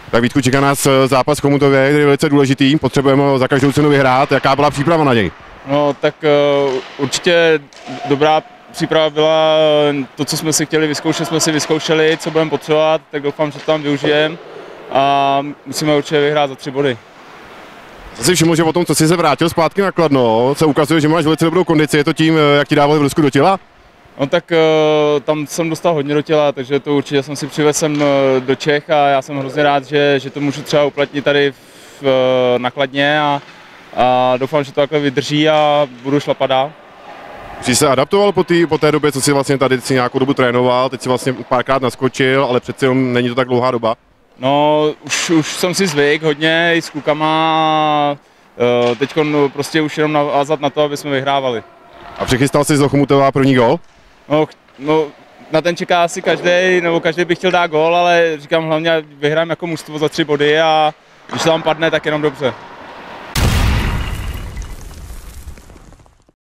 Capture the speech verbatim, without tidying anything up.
Tak Vítku, čeká nás zápas v Chomutově, který je velice důležitý, potřebujeme ho za každou cenu vyhrát. Jaká byla příprava na něj? No tak uh, určitě dobrá příprava byla, to, co jsme si chtěli vyzkoušet, jsme si vyzkoušeli, co budeme potřebovat, tak doufám, že to tam využijeme a musíme určitě vyhrát za tři body. Jsem si všiml, že po tom, co jsi se vrátil zpátky na Kladno, se ukazuje, že máš velice dobrou kondici, je to tím, jak ti dávali v Rusku do těla? No tak uh, tam jsem dostal hodně do těla, takže to určitě jsem si přivez sem uh, do Čech a já jsem hrozně rád, že, že to můžu třeba uplatnit tady v, uh, na Kladně a, a doufám, že to takhle vydrží a budu šlapat dál. Jsi se adaptoval po, tý, po té době, co jsi vlastně tady si nějakou dobu trénoval, teď jsi vlastně párkrát naskočil, ale přece jenom není to tak dlouhá doba? No, už, už jsem si zvyk hodně i s klukama, uh, teď prostě už jenom navázat na to, aby jsme vyhrávali. A přichystal jsi z Chomutova první gól? No, no, na ten čeká asi každý, nebo každý by chtěl dát gól, ale říkám hlavně vyhrám jako mužstvo za tři body a když to tam padne, tak jenom dobře.